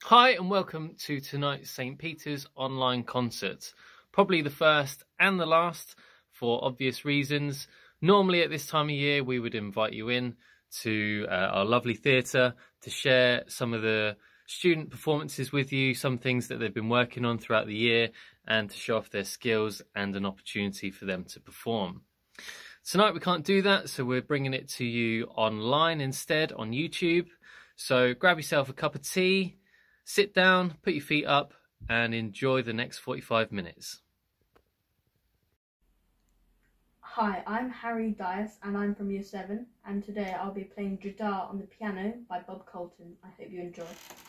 Hi and welcome to tonight's St. Peter's online concert. Probably the first and the last for obvious reasons. Normally at this time of year we would invite you in to our lovely theatre to share some of the student performances with you, some things that they've been working on throughout the year, and to show off their skills and an opportunity for them to perform. Tonight we can't do that, so we're bringing it to you online instead on YouTube. So grab yourself a cup of tea, sit down, put your feet up, and enjoy the next 45 minutes. Hi, I'm Harry Dias and I'm from Year 7, and today I'll be playing Jadar on the piano by Bob Colton. I hope you enjoy.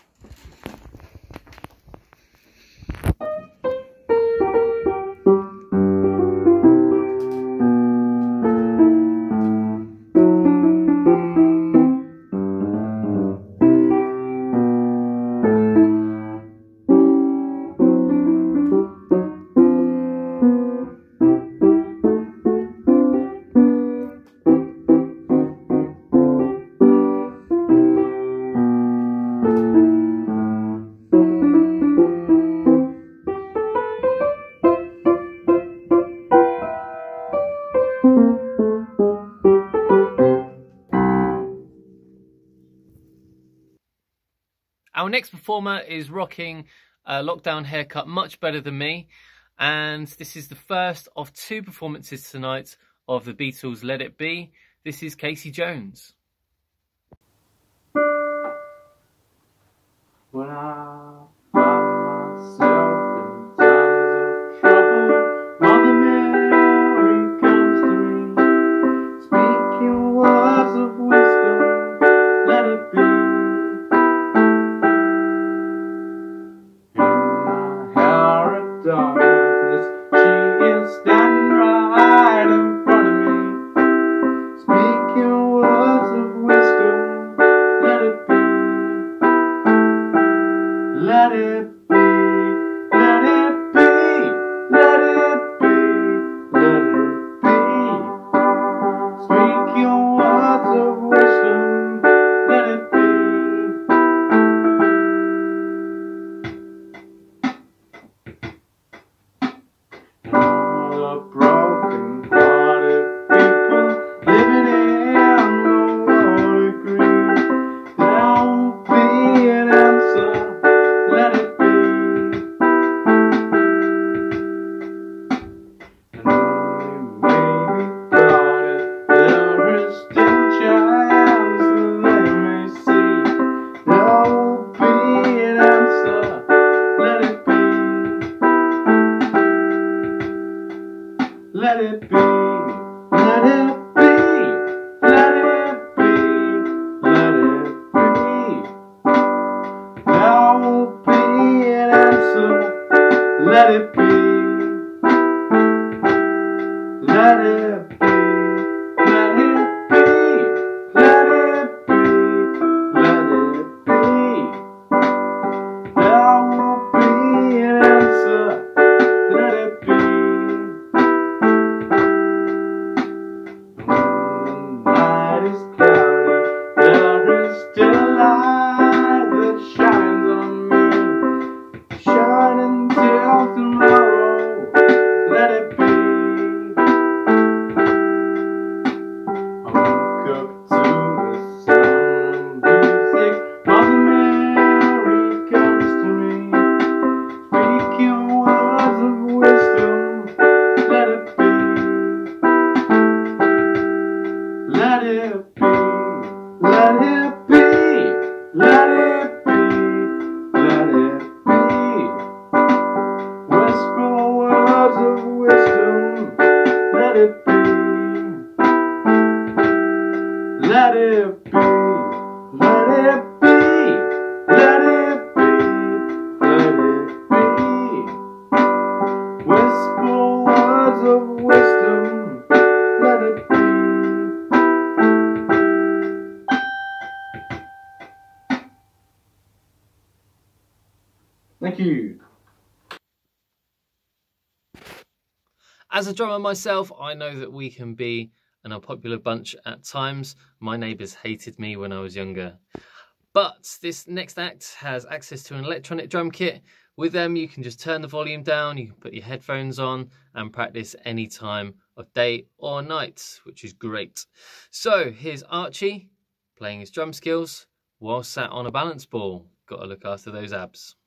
Our next performer is rocking a lockdown haircut much better than me, and this is the first of two performances tonight of the Beatles' Let It Be. This is Casey Jones. When I find myself in times of trouble, Mother Mary comes to me, speaking words of wisdom, let it be. In my hour of darkness, she is standing right in front of me, speaking words of wisdom, let it be. Let it be, let it be, let it be, let it be. Speak your words of wisdom, let it be. And all the broken-hearted people living in the world agree there will be an answer. Let it be. And though we may be guarded, there is still a chance that they may see there will be an answer. Let it be. Let it be. Let it be. Let it be. Let it be. There will be an answer. Let it be. Let it be. Let it be. Let it be. Let it be. There will be an answer. Let it be. When the night is cloudy, there is still a light that shines on me. Shine until tomorrow, let it be. I woke up to the sound of music. Mother Mary comes to me, speaking words of wisdom, let it be. Let it be. Let it be. Let it be. Let it be. Whisper words of wisdom. Let it be. Let it be. Let it be. Let it be. Let it be. Whisper words of wisdom. Let it be. Thank you. As a drummer myself, I know that we can be an unpopular bunch at times. My neighbours hated me when I was younger. But this next act has access to an electronic drum kit. With them, you can just turn the volume down, you can put your headphones on and practice any time of day or night, which is great. So here's Archie playing his drum skills while sat on a balance ball. Got to look after those abs.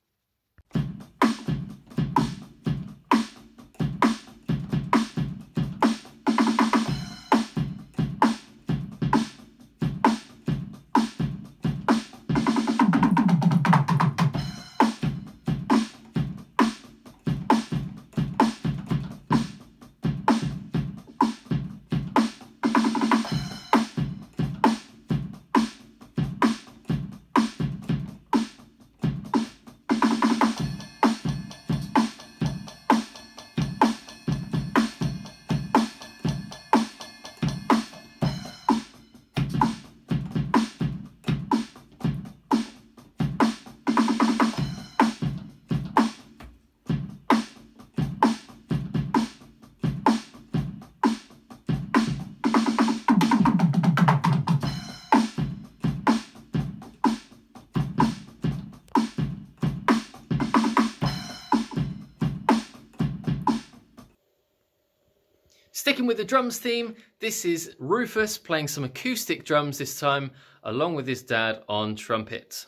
Sticking with the drums theme, this is Rufus playing some acoustic drums this time, along with his dad on trumpet.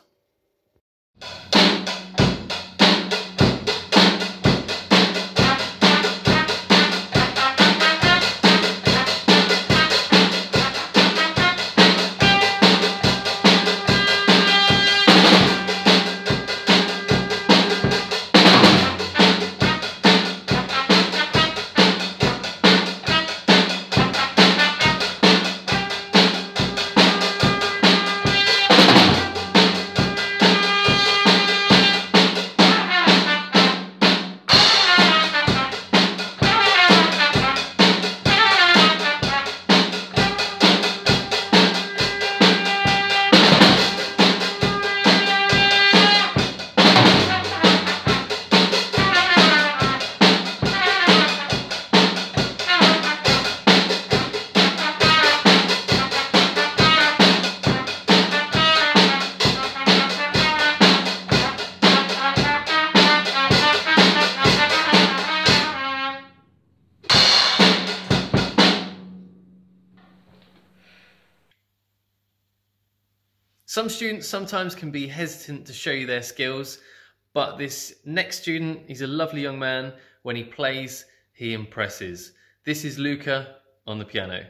Some students sometimes can be hesitant to show you their skills, but this next student, he's a lovely young man. When he plays, he impresses. This is Luca on the piano.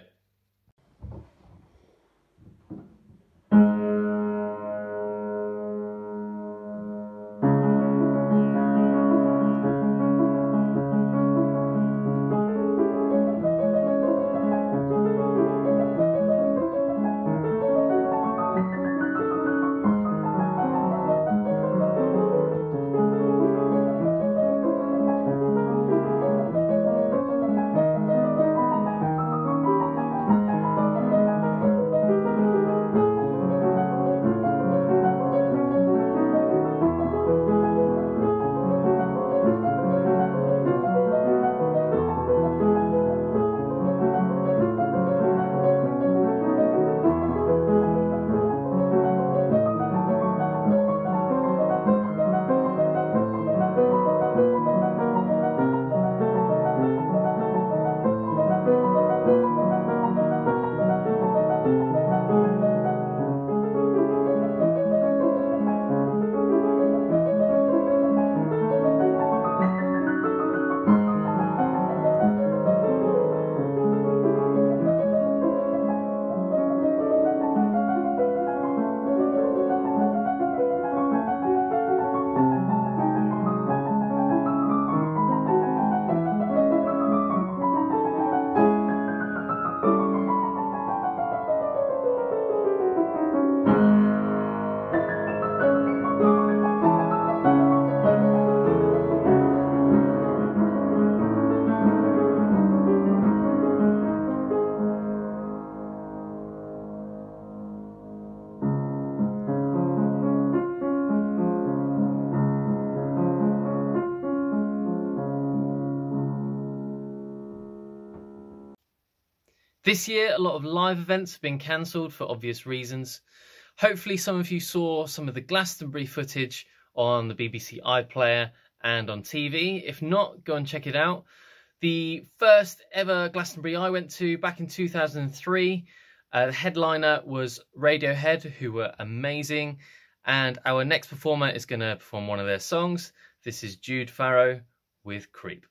This year, a lot of live events have been cancelled for obvious reasons. Hopefully some of you saw some of the Glastonbury footage on the BBC iPlayer and on TV. If not, go and check it out. The first ever Glastonbury I went to back in 2003. The headliner was Radiohead, who were amazing. And our next performer is going to perform one of their songs. This is Jude Farrow with Creep.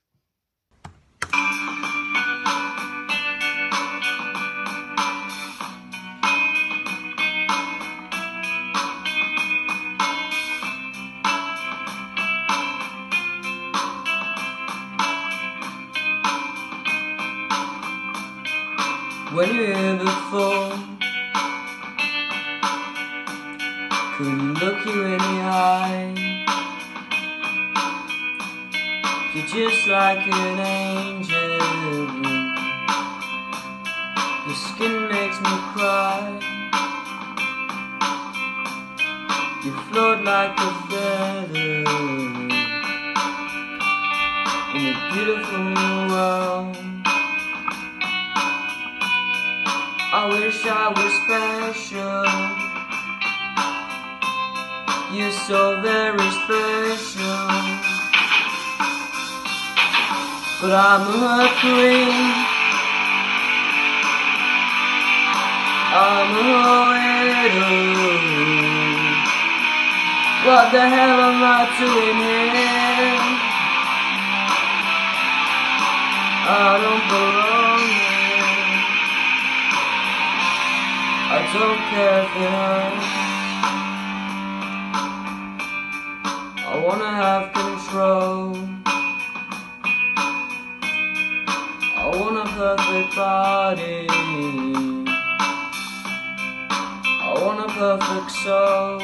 When you hear the fall, couldn't look you in the eye. You're just like an angel. Your skin makes me cry. You float like a feather in a beautiful world. I wish I was special. You're so very special. But I'm a queen. I'm a widow. What the hell am I doing here? I don't belong here. I don't care if it hurts. I wanna have control. I want a perfect body. I want a perfect soul.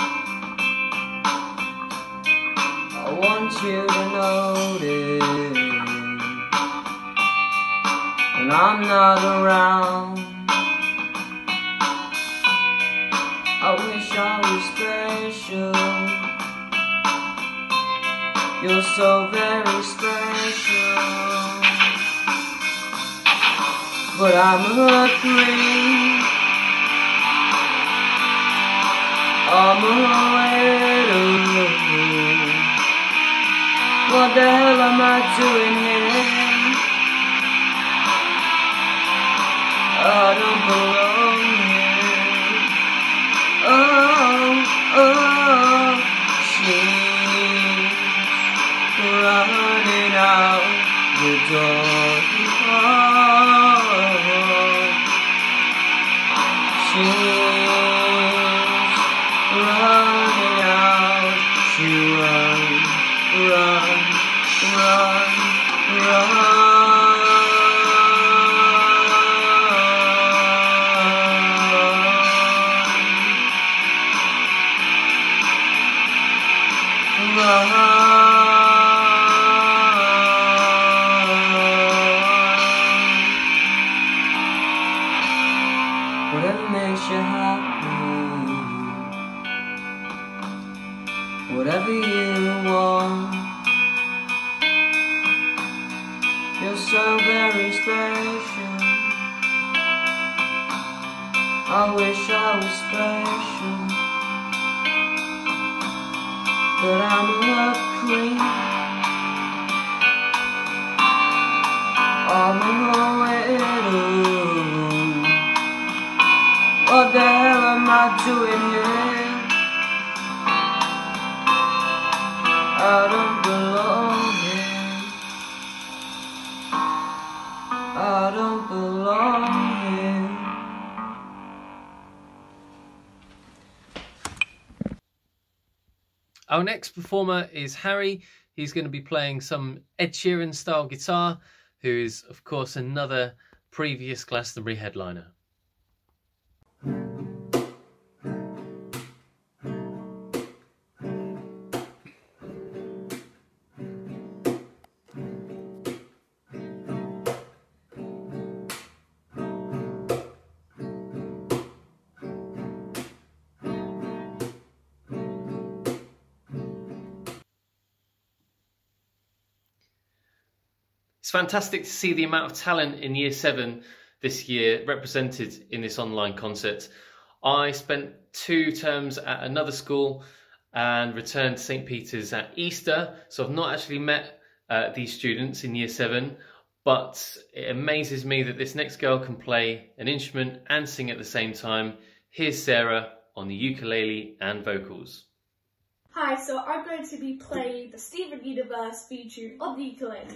I want you to notice when I'm not around. I wish I was special. You're so very special. But I'm a queen. I'm a widow. What the hell am I doing here? I don't belong here. Oh, she's running out the door. She's running out. She run, whatever makes you happy, whatever you want. You're so very special. I wish I was special, but I'm a queen. I'm a widow. What the hell am I doing here? I don't belong here. I don't belong here. Our next performer is Harry. He's going to be playing some Ed Sheeran style guitar, who is of course another previous Glastonbury headliner. It's fantastic to see the amount of talent in Year 7 this year represented in this online concert. I spent 2 terms at another school and returned to St. Peter's at Easter, so I've not actually met these students in Year 7, but it amazes me that this next girl can play an instrument and sing at the same time. Here's Sarah on the ukulele and vocals. Hi, so I'm going to be playing the Steven Universe feature on the ukulele.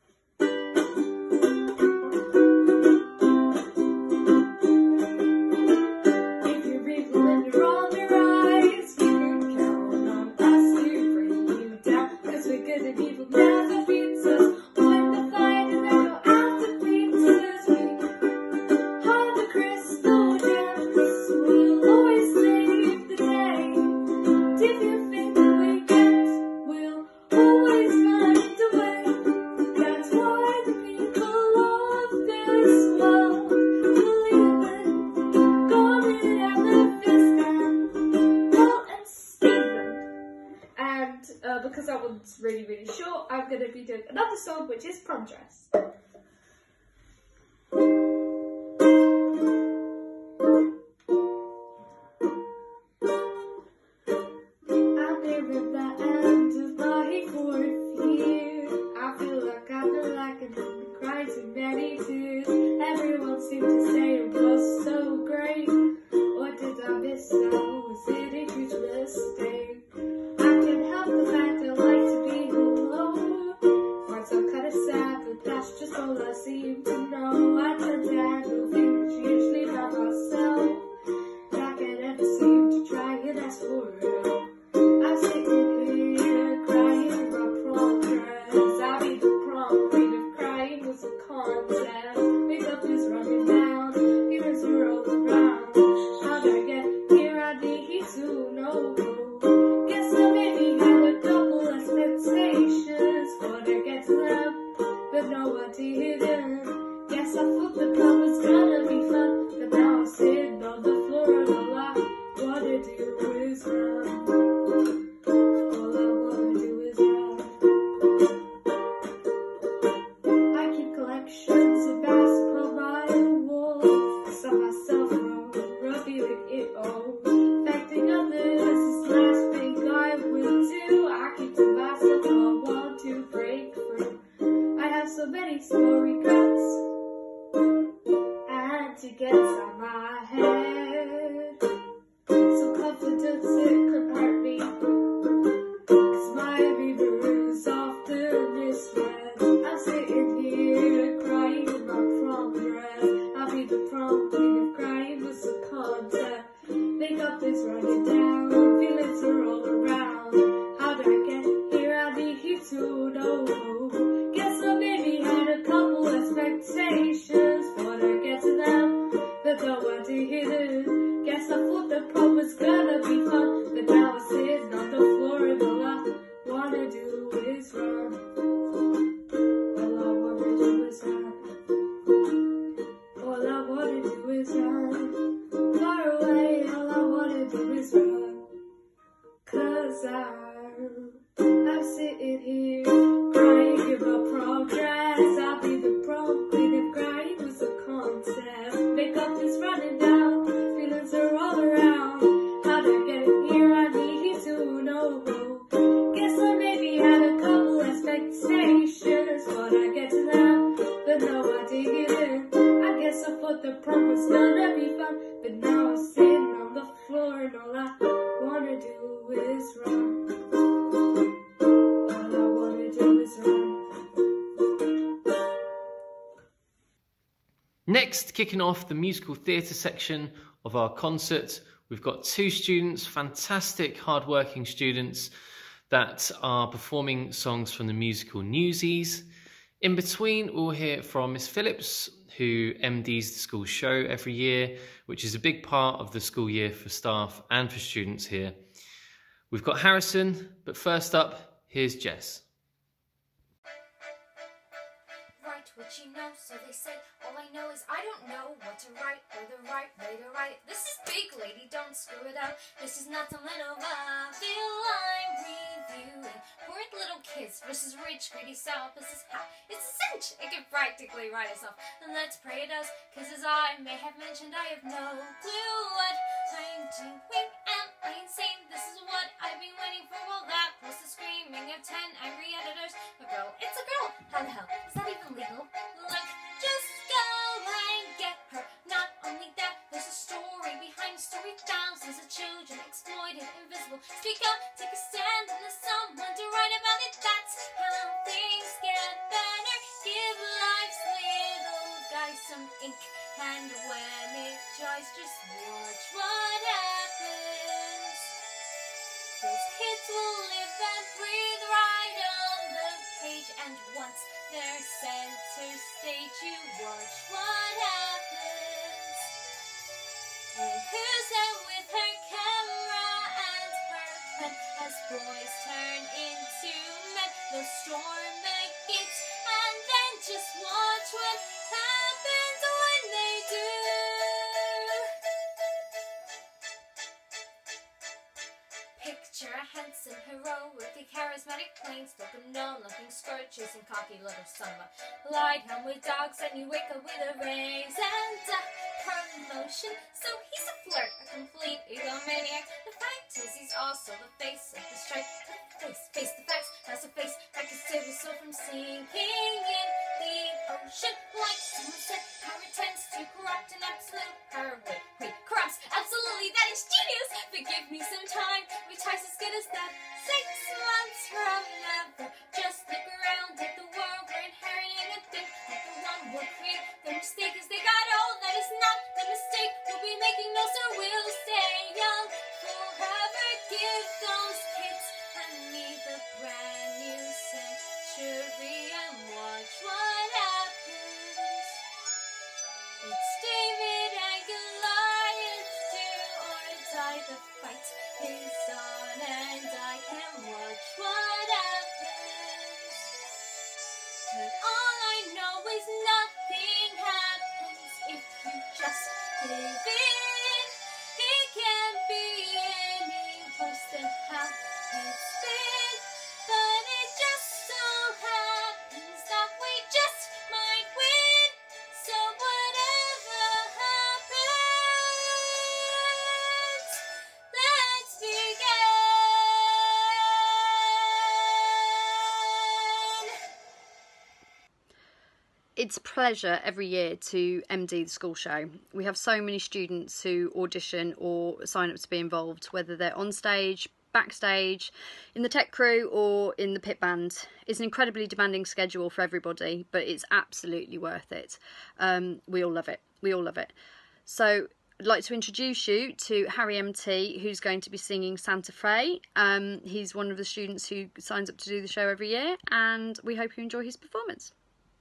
Because that one's really, really short, I'm going to be doing another song, which is Prom Dress. I'm nearing the end of my fourth year. I feel like I've been cried too many tears. Everyone seemed to say it was so great. What did I miss out? Was it a huge mistake? The fact I like to be alone. Parts are kinda sad, but that's just all I seem to know. I tend to handle things usually by myself. I can never seem to try and ask for help. I'm sitting here crying in my prom dress. I mean the prom queen of crying was a contest. Makeup is running down, feelings are all around. How did I get here? I need to know. Guess I maybe expectations for to get to them, but no I didn't. Guess I thought the club was gonna be fun, but now I'm sitting on the floor and all I wanna do is run. All I wanna do is run. I keep collections of basketball by the wall. I saw myself wrong, revealing it all. Affecting others is the last thing I will do. I keep to myself all I want to break free. I have so many small regrets, and to get out my head. So confidence it could hurt me, 'cause my mirror is often misread. I'm sitting here crying in my prom dress. I'll be the prom queen of crying was a contest. Makeup is running down, feelings are all around. How did I get here? I need to know. Guess I maybe had a couple expectations before I get to them, but no I didn't. Guess I thought the prom was gonna be fun, but now I'm sitting on the floor and all I wanna do is run. All I wanna do is run. All I wanna do is run. Far away, all I wanna do is run. 'Cause I'm sitting here crying in my prom dress. I'll be the prom queen of crying was a contest. Makeup is running down, feelings are all around. How did I get here? I need to know. Guess I maybe had a couple expectations before I get to them, but no I didn't. I guess I thought the prom was gonna be fun, but now I'm sitting on the floor and all I wanna do is run. All I wanna do is run. Next, kicking off the musical theatre section of our concert, we've got 2 students, fantastic hard-working students that are performing songs from the musical Newsies. In between, we'll hear from Miss Phillips, who MDs the school show every year, which is a big part of the school year for staff and for students here. We've got Harrison, but first up, here's Jess. Write what you know, so they say. All I know is I don't know what to write or the right way to write. This is big, lady, don't screw it up. This is not some little violin review. horrid little kids versus rich, greedy sourpusses. Ha! It's a cinch! It could practically write itself. And let's pray it does, cause as I may have mentioned, I have no clue what I'm doing. Am I insane? This is what I've been waiting for. All that plus the screaming of 10 angry editors. A girl, it's a girl! How the hell? Is that even legal? Look, just go and get her. Not only that, there's a story behind the story. Thousands of children exploited, invisible. Speak up, take a stand, and there's someone to write about it. That's how things get better. Give life's little guy some ink, and when it dries, just watch what happens. Those kids will live and breathe right on the page, and once they're center stage, you watch what happens. And who's there with her camera and her pen as boys turn into men? The storm begins, and then just watch what happens when they do. Picture a handsome, heroically charismatic, plain-spoken, known-looking skirt chasing cocky little son of a light home with dogs, and you wake up with a raise and a promotion. So he's a flirt, a complete egomaniac. The fact is, he's also the face of the strike. Face the facts, that's a face that can save his soul from sinking in the ocean. Like someone said, power tends to corrupt an absolute power. Wait, corrupts, absolutely, that is genius! But give me some time, be twice as good as that. 6 months from never, just look around at the world we're inheriting and think that the one will create. The mistake is they got old, that is not the mistake we'll be making, no sir, we'll stay young forever. Give those kids a brand new century and watch what happens. It's David and Goliath, do or die. The fight is on and I can watch what happens. But all I know is nothing happens if you just live in. It can't be any worse than how it's been. But it just so happens that we just might win. So whatever happens, let's begin. It's a pleasure every year to MD the school show. We have so many students who audition or sign up to be involved, whether they're on stage, backstage, in the tech crew or in the pit band. It's an incredibly demanding schedule for everybody, but it's absolutely worth it. We all love it. So I'd like to introduce you to Harry MT, who's going to be singing Santa Fe. He's one of the students who signs up to do the show every year, and we hope you enjoy his performance.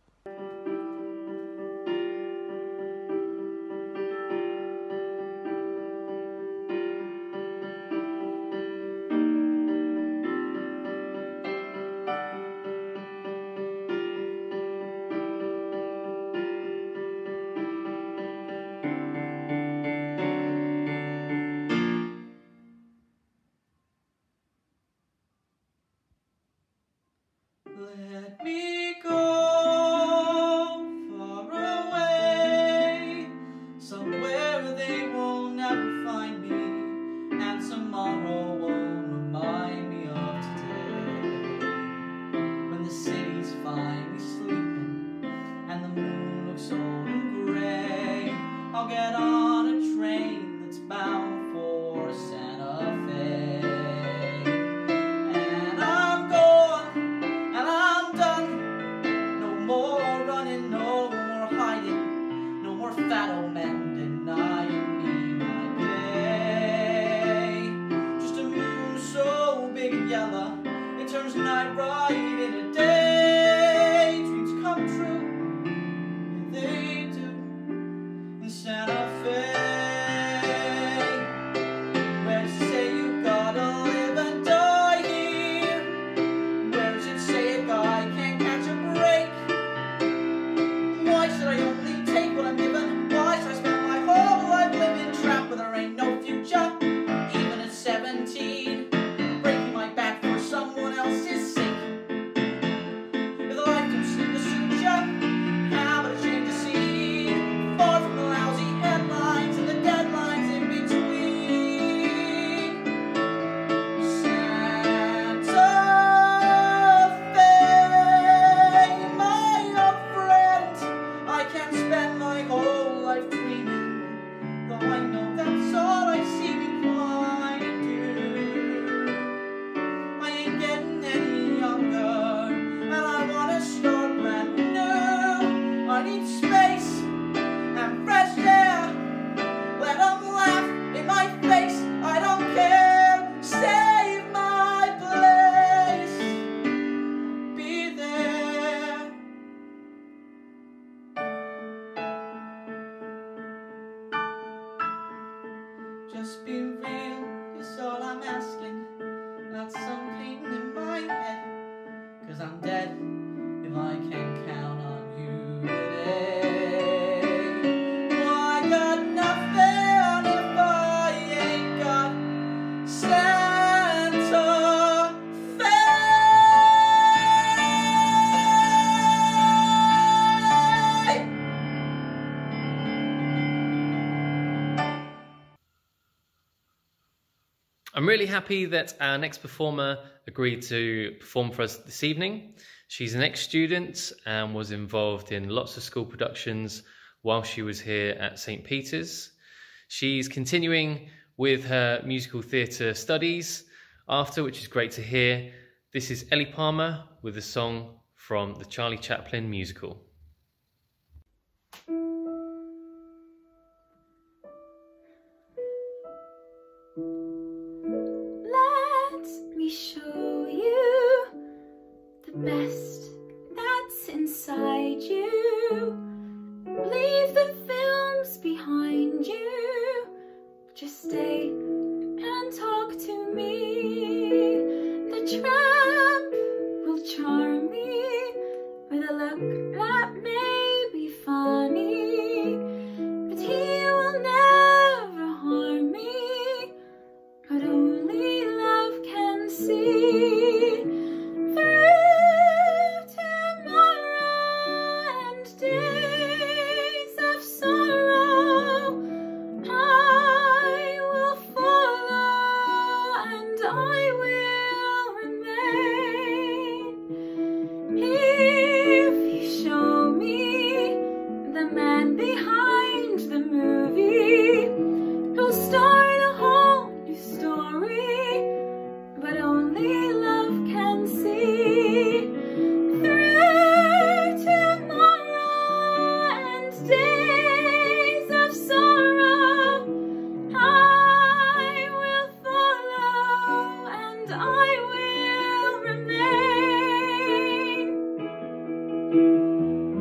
Let me go far away, somewhere they will never find me, and tomorrow won't remind me of today. When the city's finally sleeping and the moon looks old and gray, I'll get on a train that's bound for Santa Fe. Fat old men denying me my pay. I'm really happy that our next performer agreed to perform for us this evening. She's an ex-student and was involved in lots of school productions while she was here at St. Peter's. She's continuing with her musical theatre studies after, which is great to hear. This is Ellie Palmer with a song from the Charlie Chaplin musical. Let me show you the best that's inside you. Leave the films behind you. Just stay and talk to me. The tramp will charm me with a look that may be funny, but he will never harm me. But only love can see through tomorrow and days of sorrow. I will follow and I will remain. If you show me the man behind the movie, he'll start a whole new story, but only love can see through tomorrow and days of sorrow. I will follow and I will remain.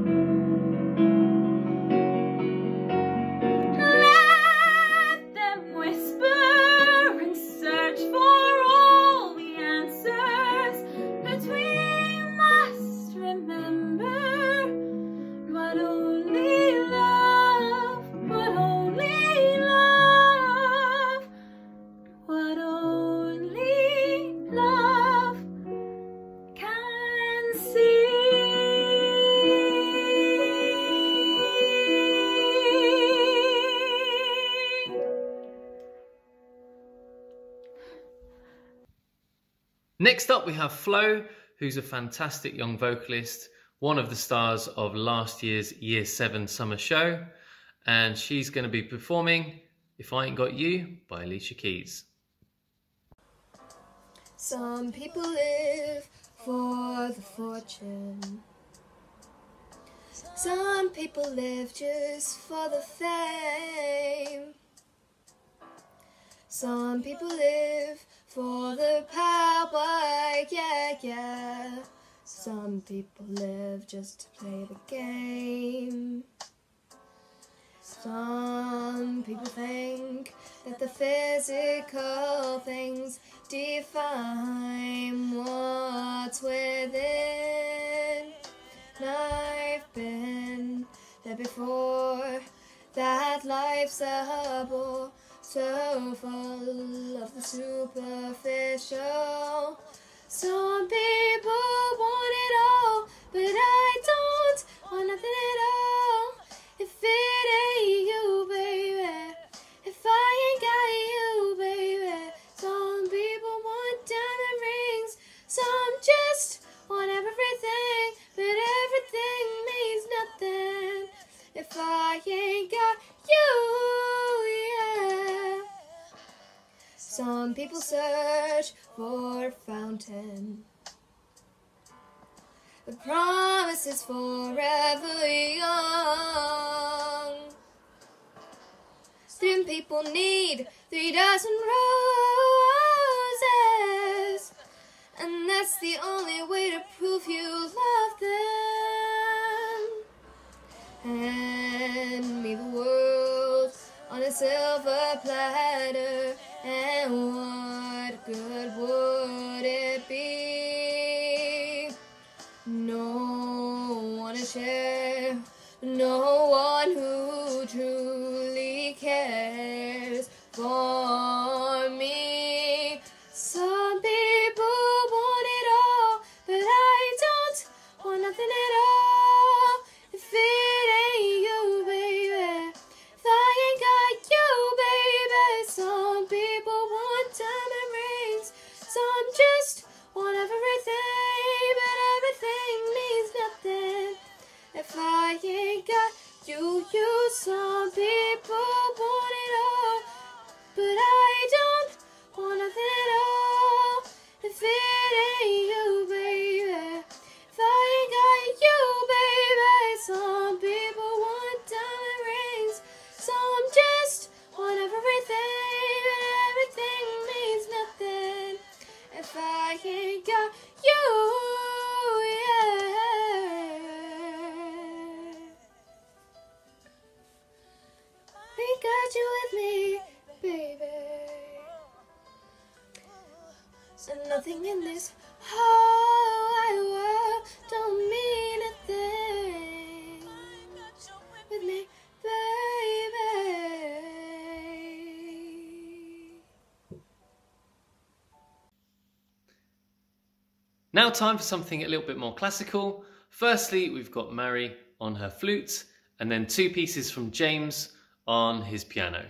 Let them whisper and search for all the answers, but we must remember what only love, what only love, what only love can see. Next up we have Flo, who's a fantastic young vocalist, one of the stars of last year's Year 7 summer show, and she's going to be performing If I Ain't Got You by Alicia Keys. Some people live for the fortune. Some people live just for the fame. Some people live for the power, yeah, yeah. Some people live just to play the game. Some people think that the physical things define what's within. And I've been there before, that life's a bore, so full of the superficial. Some people want it all, but I don't want nothing at all. If it ain't you, baby, if I ain't got you, baby. Some people want diamond rings, some just want everything, but everything means nothing if I ain't got you, yeah. Some people search for a fountain, the promise is forever young. Some people need 3 dozen roses, and that's the only way to prove you love them. Hand me the world on a silver platter, and what good would it be? No one to share, no one who truly cares for me. Some people want it all, but I don't want nothing at all. If it ain't you, baby, if I ain't got you, baby. Some just want everything, but everything means nothing if I ain't got you. Some people want it all, but I don't want nothing at all if it ain't you, baby. If I ain't got you, baby. Some people want diamond rings, some just want everything, but everything means nothing if I ain't got you, yeah. Ain't got you with me, baby. So nothing in this whole wide world don't mean a thing with me, baby. Now time for something a little bit more classical. Firstly, we've got Mary on her flute, and then 2 pieces from James on his piano.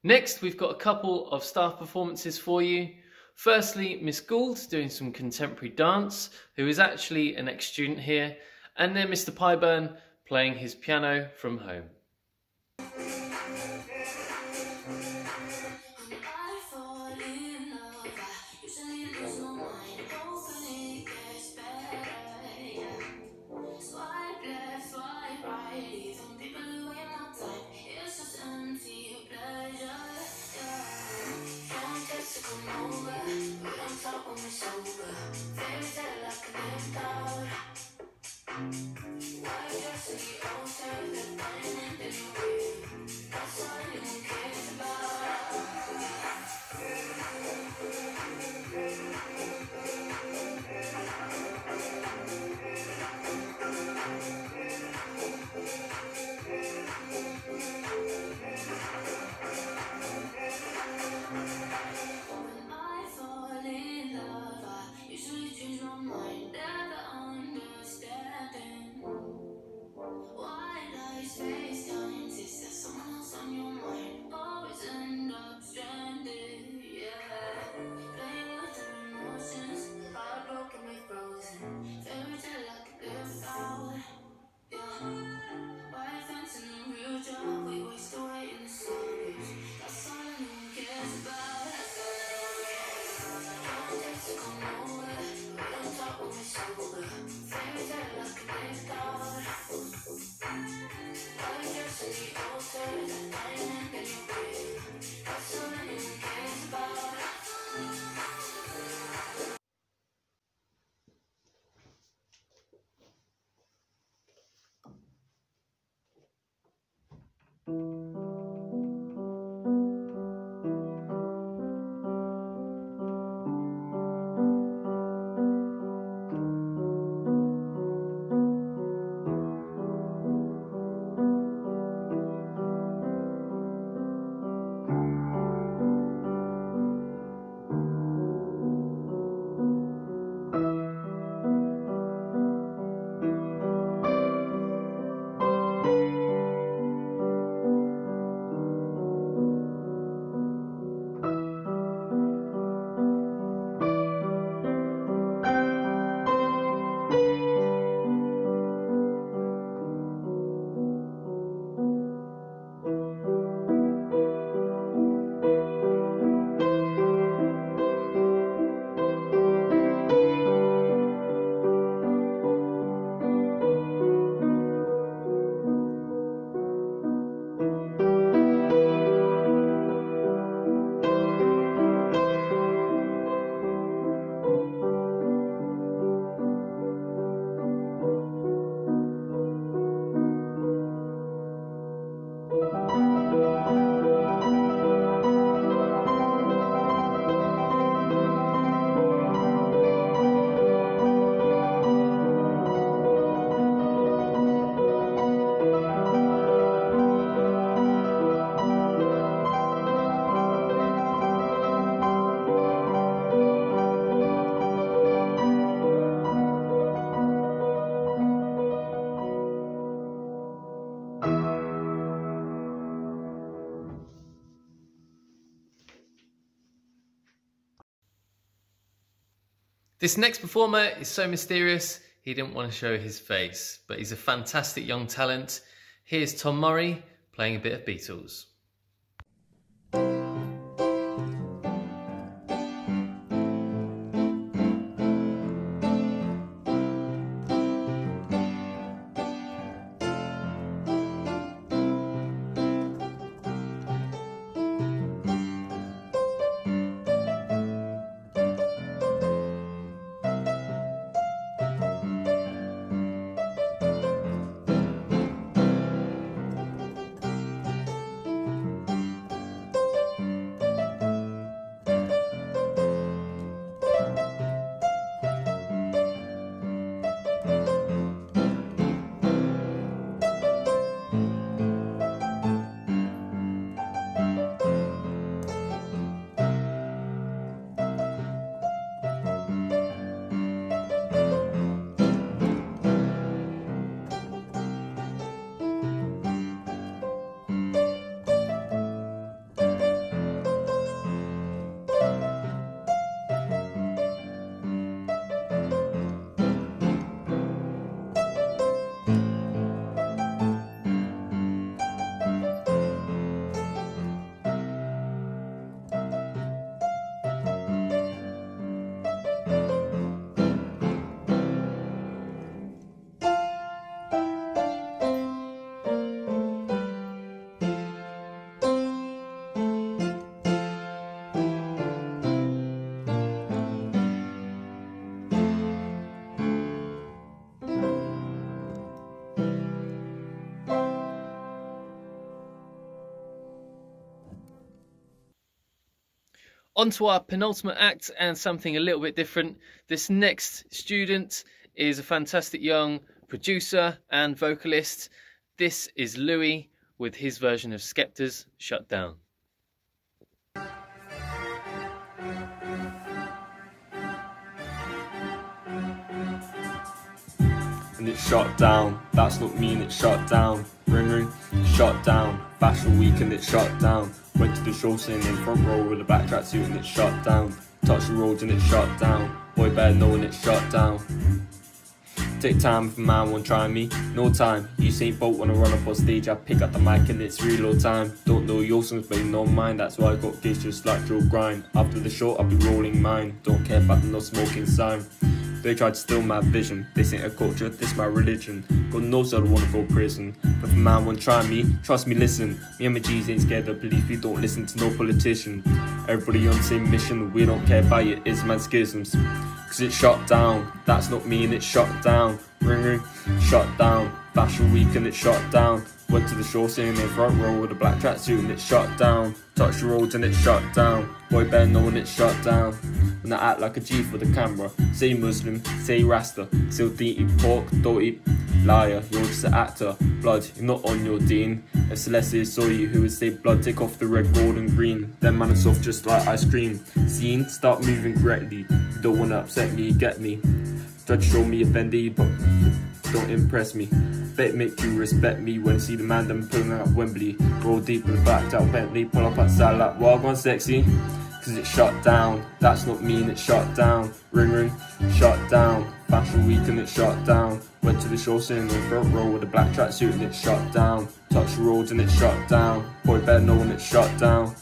Next, we've got a couple of staff performances for you. Firstly, Miss Gould doing some contemporary dance, who is actually an ex-student here, and then Mr. Pyburn playing his piano from home. This next performer is so mysterious, he didn't want to show his face, but he's a fantastic young talent. Here's Tom Murray playing a bit of Beatles. On to our penultimate act and something a little bit different. This next student is a fantastic young producer and vocalist. This is Louis with his version of Skepta's Shut Down. And it's shut down, that's not mean it's shut down. Ring ring, shut down. Fashion week and it's shut down. Went to the show singing in front row with a black tracksuit and it's shut down. Touch the roads and it's shut down. Boy better know and it's shut down. Take time if a man won't try me, no time. Usain Bolt when I run up on stage, I pick up the mic and it's reload time. Don't know your songs but you know mine, that's why I got gigs just like Joe Grind. After the show I'll be rolling mine, don't care about the no smoking sign. They tried to steal my vision, this ain't a culture, this my religion. God knows I don't wanna go prison, but if a man won't try me, trust me listen. Me and my G's ain't scared of belief, we don't listen to no politician. Everybody on the same mission, we don't care about your ism and schisms. Cause it's shut down, that's not me and it's shut down. Ring ring, shut down. Fashion week and it's shut down. Went to the show singing in front row with a black tracksuit and it's shut down. Touch the roads and it's shut down. Boy better know and it's shut down. When I act like a G for the camera, say Muslim, say Rasta, still don't eat pork, don't eat liar, you're just an actor. Blood, you're not on your dean. If Celeste saw you, who would say blood, take off the red, gold and green. Them man are soft just like ice cream. Scene, start moving correctly. You don't wanna upset me, you get me. Try to show me offended, but don't impress me. Bet make you respect me when you see the man them pulling out Wembley. Roll deep in the back out Bentley, pull up outside like wild one sexy. Cause it's shut down, that's not mean it's shut down. Ring ring, shut down. Fashion week and it's shut down. Went to the show singing in the front row with a black tracksuit and it's shut down. Touch the roads and it's shut down. Boy better know when it's shut down.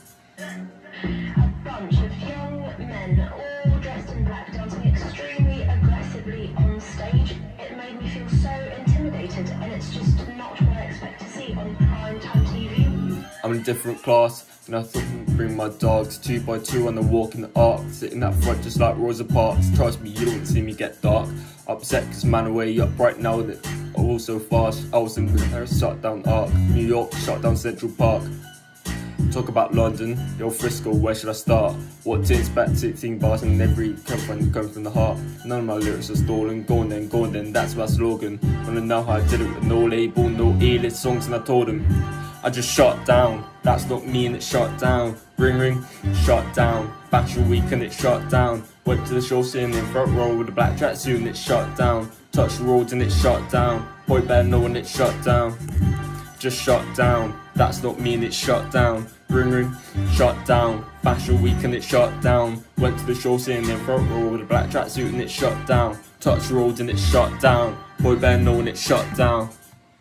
A bunch of young men all dressed in black dancing extremely aggressively on stage. It made me feel so intimidated and it's just not what I expect to see on primetime TV. I'm in a different class and I thought I'd bring my dogs 2 by 2 on the walk in the arc. Sitting up front just like Rosa Parks. Trust me, you don't see me get dark. Upset cause man away up right now that I was so fast. I was in the shut down arc. New York, shut down Central Park. Talk about London, yo Frisco, where should I start? What tins back 16 bars and every come from the heart. None of my lyrics are stolen, go on then, that's my slogan. Wanna know how I did it with no label, no A-list songs and I told them I just shut down, that's not me and it's shut down. Ring ring, shut down. Fashion week and it's shut down. Went to the show sitting in front row with a black tracksuit and it's shut down. Touch the roads and it's shut down. Boy better know when it's shut down. Just shut down, that's not me and it's shut down. Ring ring, shut down. Fashion week and it's shut down. Went to the show sitting in front row with a black tracksuit and it's shut down. Touch the roads and it's shut down. Boy better know when it's shut down.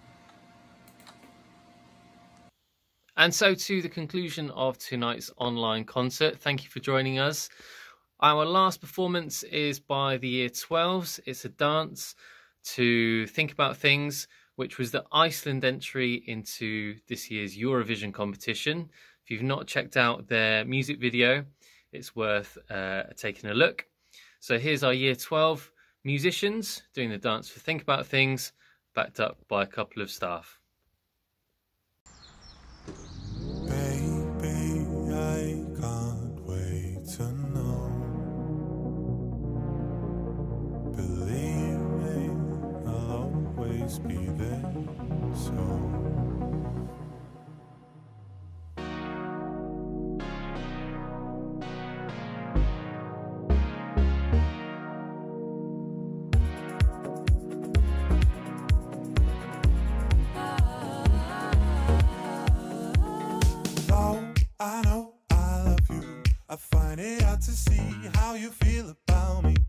And so to the conclusion of tonight's online concert. Thank you for joining us. Our last performance is by the Year 12s. It's a dance to Think About Things, which was the Iceland entry into this year's Eurovision competition. If you've not checked out their music video, it's worth taking a look. So here's our Year 12 musicians doing the dance for Think About Things, backed up by a couple of staff. Baby, I can't wait to know. Believe me, I'll always be there, so I know I love you. I find it hard to see how you feel about me.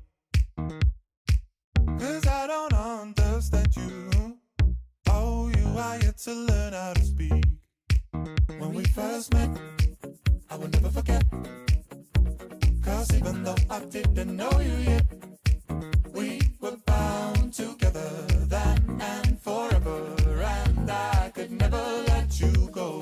Cause I don't understand you. Oh, you are yet to learn how to speak. When we first met, I will never forget. Cause even though I didn't know you yet, we were bound together then and forever. And I could never let you go.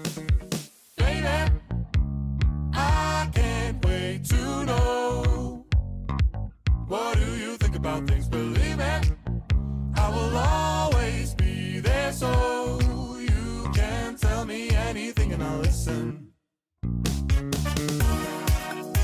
I can't wait to know. What do you think about things? Believe it, I will always be there, so you can tell me anything and I'll listen.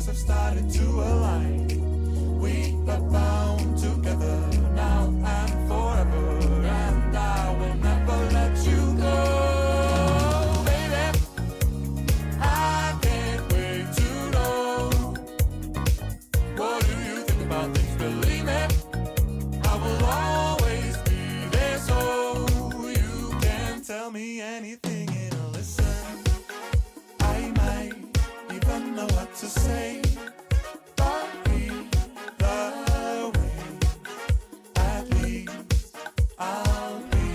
have started to align. We are bound together now and forever, and I will never let you go, baby. I can't wait to know. What do you think about things? Believe me, I will always be there, so you can tell me anything and I'll listen. I might even know what to say, but either way, at least I'll be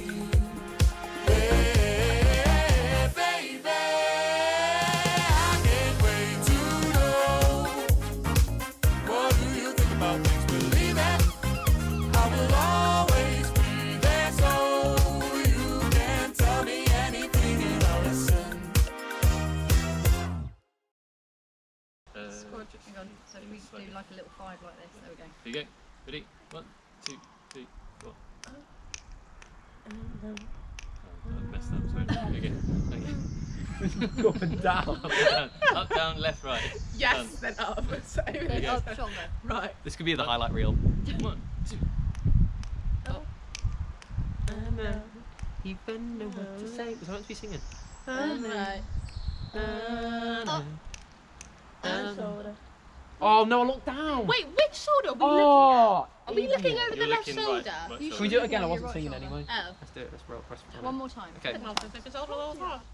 there, baby. I can't wait to know. What do you think about things? Believe it, I will always be there, so you can tell me anything and I'll listen. Squad, hang on. So we do like a little 5 like this. There we go. Here you go. Ready? 1, 2, 3, 4. Oh, I messed up. Sorry. Okay. Up and down. Up, down, left, right. Yes, Done. then up. So There you go. Up, shoulder. right. This could be the highlight reel. 1, 2. Even know what to say. Was I meant to be singing? Right. Oh no, I looked down. Wait, which shoulder are we looking Oh, at? Are we looking over the You're left looking shoulder? right should we do it again? I Your wasn't right singing shoulder. anyway. Oh. Let's do it. Let's roll. Press. One more time. Okay.